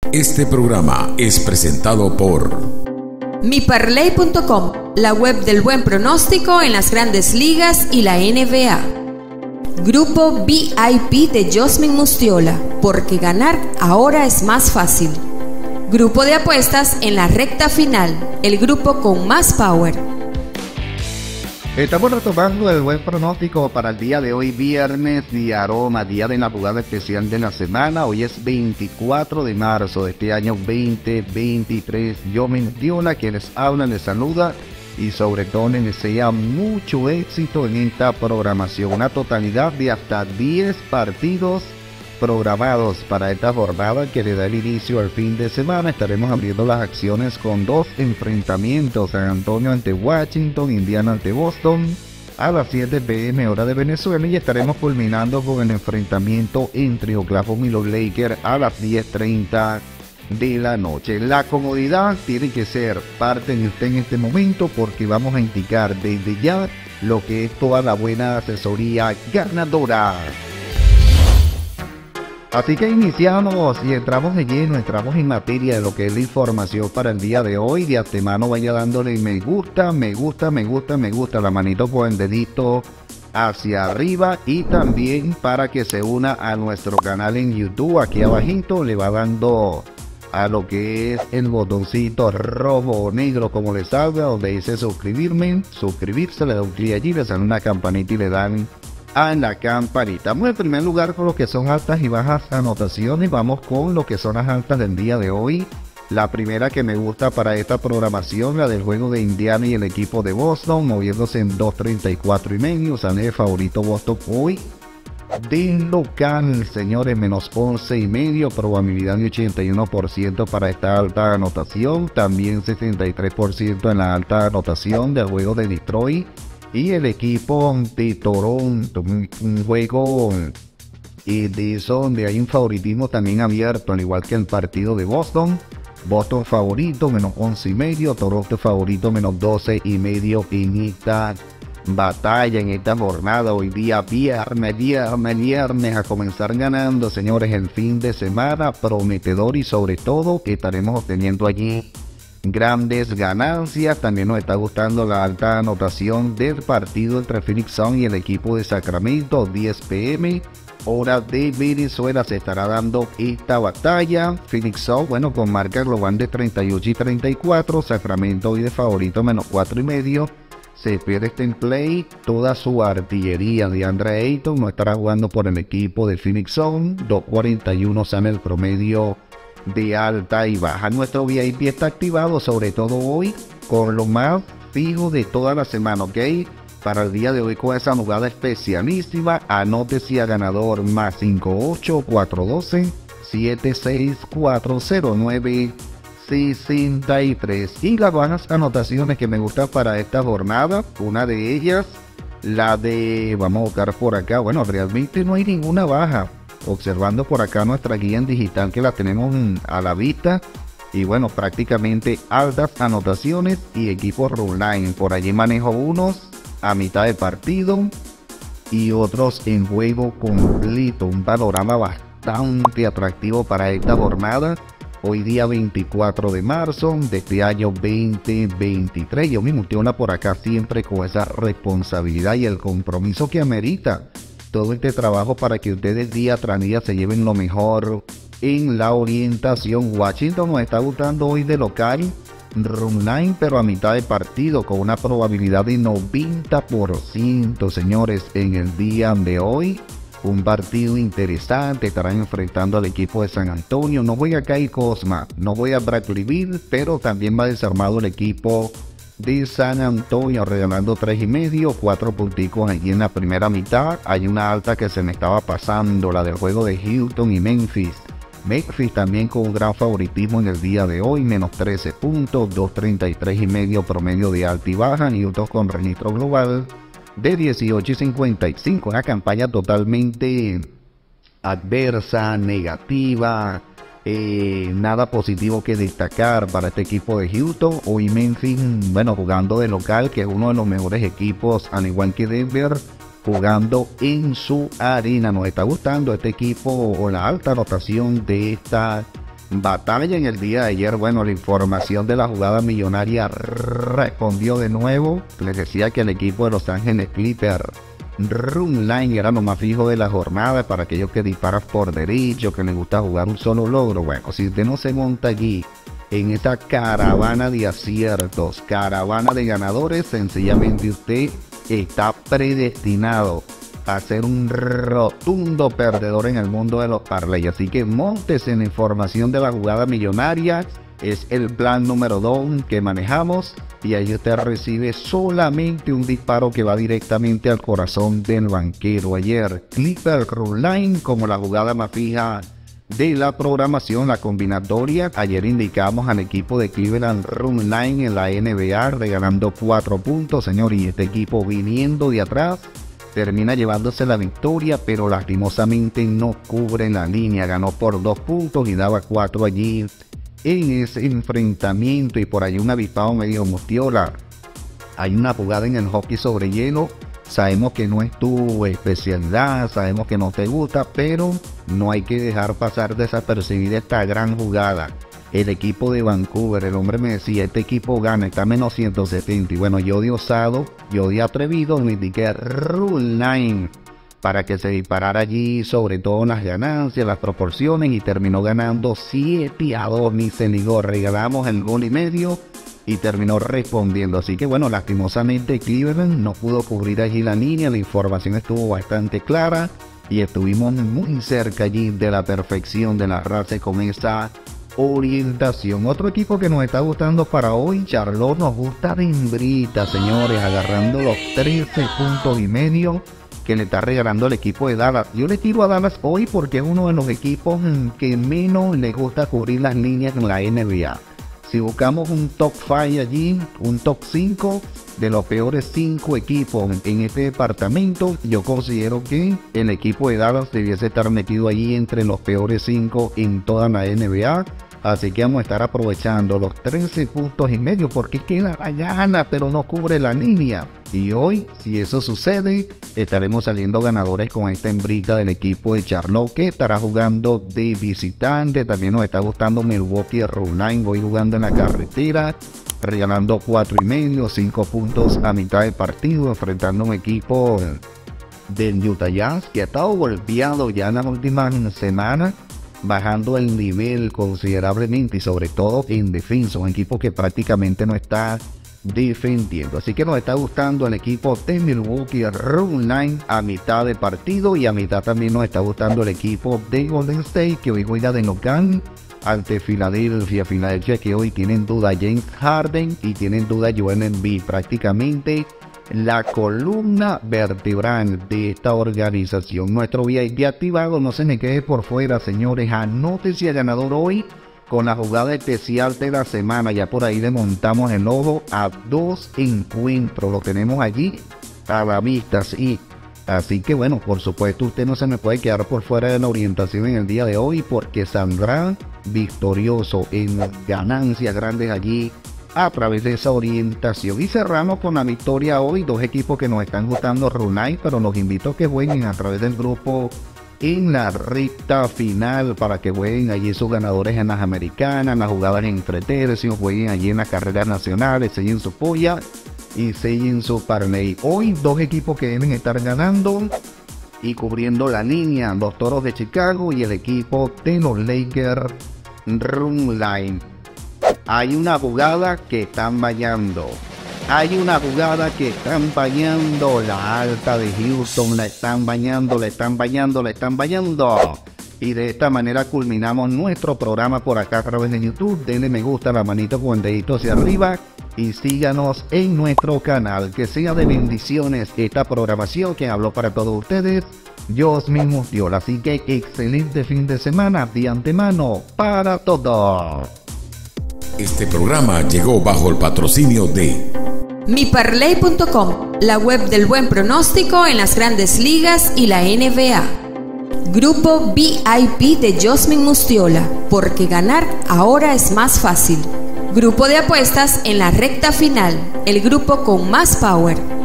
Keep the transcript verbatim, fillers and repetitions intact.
Este programa es presentado por mi parlay punto com, la web del buen pronóstico en las grandes ligas y la N B A. Grupo V I P de Josmin Mustiola, porque ganar ahora es más fácil. Grupo de apuestas en la recta final, el grupo con más power. Estamos retomando el buen pronóstico para el día de hoy, viernes, día aroma, día de la jugada especial de la semana. Hoy es veinticuatro de marzo de este año veinte veintitrés. Yo me Mustiola, quienes hablan, les saluda y sobre todo les desea mucho éxito en esta programación. Una totalidad de hasta diez partidos programados para esta jornada que le da el inicio al fin de semana. Estaremos abriendo las acciones con dos enfrentamientos: San Antonio ante Washington, Indiana ante Boston a las siete p m hora de Venezuela, y estaremos culminando con el enfrentamiento entre Oklahoma y los Lakers a las diez treinta de la noche. La comodidad tiene que ser parte de usted en este momento, porque vamos a indicar desde ya lo que es toda la buena asesoría ganadora. Así que iniciamos y entramos de lleno, entramos en materia de lo que es la información para el día de hoy. De antemano vaya dándole me gusta, me gusta, me gusta, me gusta, la manito con el dedito hacia arriba, y también para que se una a nuestro canal en YouTube. Aquí abajito le va dando a lo que es el botoncito rojo o negro, como le salga, donde dice suscribirme, suscribirse, le da un clic allí, le sale una campanita y le dan a la campanita. Vamos en primer lugar con lo que son altas y bajas anotaciones. Vamos con lo que son las altas del día de hoy. La primera que me gusta para esta programación, la del juego de Indiana y el equipo de Boston, moviéndose en dos treinta y cuatro y medio. Sale de favorito Boston hoy de local, señores, menos once y medio, probabilidad de ochenta y uno por ciento para esta alta anotación. También sesenta y tres por ciento en la alta anotación del juego de Detroit y el equipo de Toronto, un juego y de eso donde hay un favoritismo también abierto, al igual que el partido de Boston. Boston favorito, menos once y medio, Toronto favorito, menos doce y medio en esta batalla, en esta jornada. Hoy día viernes, viernes, viernes, a comenzar ganando, señores, el fin de semana prometedor, y sobre todo que estaremos obteniendo allí grandes ganancias. También nos está gustando la alta anotación del partido entre Phoenix Suns y el equipo de Sacramento, diez p m hora de Venezuela. Se estará dando esta batalla. Phoenix Suns, bueno, con marca global de treinta y ocho y treinta y cuatro. Sacramento hoy de favorito, menos cuatro y medio. Se pierde este en play toda su artillería. De Andre Ayton no estará jugando por el equipo de Phoenix Suns. dos cuarenta y uno sale el promedio de alta y baja. Nuestro V I P está activado, sobre todo hoy, con lo más fijo de toda la semana, ¿ok? Para el día de hoy, con esa jugada especialísima, anótese a ganador más cinco ocho cuatro uno dos siete seis cuatro cero nueve seis tres. Y las bajas anotaciones que me gustan para esta jornada, una de ellas, la de, vamos a buscar por acá, bueno, realmente no hay ninguna baja. Observando por acá nuestra guía en digital, que la tenemos a la vista, y bueno, prácticamente altas anotaciones y equipos online. Por allí manejo unos a mitad de partido y otros en juego completo. Un panorama bastante atractivo para esta jornada. Hoy día veinticuatro de marzo de este año veinte veintitrés. Yo me Mustiola por acá siempre con esa responsabilidad y el compromiso que amerita todo este trabajo, para que ustedes día tras día se lleven lo mejor en la orientación. Washington nos está gustando hoy de local, run line, pero a mitad de partido, con una probabilidad de noventa por ciento, señores, en el día de hoy. Un partido interesante, estarán enfrentando al equipo de San Antonio. No voy a Kyle Kuzma, no voy a Bradley Beal, pero también va desarmado el equipo de San Antonio, regalando tres y medio, cuatro punticos allí en la primera mitad. Hay una alta que se me estaba pasando, la del juego de Houston y Memphis. Memphis también con un gran favoritismo en el día de hoy, menos trece puntos, dos treinta y tres y medio promedio de alta y baja. Houston con registro global de dieciocho y cincuenta y cinco, una campaña totalmente adversa, negativa. Eh, nada positivo que destacar para este equipo de Houston. Hoy Memphis, bueno, jugando de local, que es uno de los mejores equipos, al igual que Denver, jugando en su arena. Nos está gustando este equipo o la alta rotación de esta batalla en el día de ayer. Bueno, la información de la jugada millonaria respondió de nuevo. Les decía que el equipo de Los Ángeles Clippers Run Line era lo más fijo de la jornada para aquellos que disparan por derecho, que les gusta jugar un solo logro. Bueno, si usted no se monta allí en esta caravana de aciertos, caravana de ganadores, sencillamente usted está predestinado a ser un rotundo perdedor en el mundo de los parlay. Así que montes en la información de la jugada millonaria. Es el plan número dos que manejamos y ahí usted recibe solamente un disparo que va directamente al corazón del banquero. Ayer Clipper Run Line como la jugada más fija de la programación, la combinatoria. Ayer indicamos al equipo de Cleveland Run Line en la N B A regalando cuatro puntos, señor, y este equipo viniendo de atrás termina llevándose la victoria, pero lastimosamente no cubre la línea. Ganó por dos puntos y daba cuatro allí en ese enfrentamiento, y por ahí un avispado medio mustiola. Hay una jugada en el hockey sobre hielo. Sabemos que no es tu especialidad, sabemos que no te gusta, pero no hay que dejar pasar desapercibida esta gran jugada. El equipo de Vancouver, el hombre me decía, este equipo gana, está a menos ciento setenta. Y bueno, yo de osado, yo de atrevido, me indiqué Run Line para que se disparara allí, sobre todo las ganancias, las proporciones, y terminó ganando siete a dos, ni se ligó. Regalamos el gol y medio y terminó respondiendo. Así que bueno, lastimosamente Cleveland no pudo cubrir allí la línea. La información estuvo bastante clara y estuvimos muy cerca allí de la perfección de la raza con esa orientación. Otro equipo que nos está gustando para hoy, Charlotte, nos gusta de hembrita, señores, agarrando los trece puntos y medio que le está regalando el equipo de Dallas. Yo le tiro a Dallas hoy porque es uno de los equipos que menos le gusta cubrir las líneas en la N B A. Si buscamos un top cinco allí, un top cinco de los peores cinco equipos en este departamento, yo considero que el equipo de Dallas debiese estar metido allí entre los peores cinco en toda la N B A. Así que vamos a estar aprovechando los trece puntos y medio porque queda la gana, pero no cubre la línea. Y hoy, si eso sucede, estaremos saliendo ganadores con esta hembrita del equipo de Charlotte, que estará jugando de visitante. También nos está gustando Milwaukee Run Line. Voy jugando en la carretera, regalando cuatro y medio, cinco puntos a mitad de partido, enfrentando a un equipo del Utah Jazz que ha estado golpeado ya en las últimas semanas, bajando el nivel considerablemente y sobre todo en defensa, un equipo que prácticamente no está defendiendo. Así que nos está gustando el equipo de Milwaukee Run Line a mitad de partido, y a mitad también nos está gustando el equipo de Golden State, que hoy juega de local ante Filadelfia. Filadelfia que hoy tienen duda James Harden y tienen duda Joel Embiid, prácticamente la columna vertebral de esta organización. Nuestro V I P activado, no se me quede por fuera, señores. Anótese a ganador hoy con la jugada especial de la semana. Ya por ahí le montamos el ojo a dos encuentros, lo tenemos allí a la vista, sí. Así que bueno, por supuesto usted no se me puede quedar por fuera de la orientación en el día de hoy, porque saldrá victorioso en ganancias grandes allí a través de esa orientación. Y cerramos con la victoria hoy, dos equipos que nos están gustando Run Line, pero los invito a que jueguen a través del grupo en la recta final, para que jueguen allí sus ganadores en las americanas, en las jugadas entre tercios, jueguen allí en las carreras nacionales, sellen su polla y sellen su parlay. Hoy dos equipos que deben estar ganando y cubriendo la línea, los Toros de Chicago y el equipo de los Lakers Run Line. Hay una jugada que están bañando. Hay una jugada que están bañando. La alta de Houston la están bañando, la están bañando, la están bañando. Y de esta manera culminamos nuestro programa por acá a través de YouTube. Denle me gusta, la manito con el dedito hacia arriba y síganos en nuestro canal. Que sea de bendiciones esta programación que habló para todos ustedes Josmín Mustiola. Así que excelente fin de semana de antemano para todos. Este programa llegó bajo el patrocinio de mi parlay punto com, la web del buen pronóstico en las grandes ligas y la N B A. Grupo V I P de Josmín Mustiola, porque ganar ahora es más fácil. Grupo de apuestas en la recta final, el grupo con más power.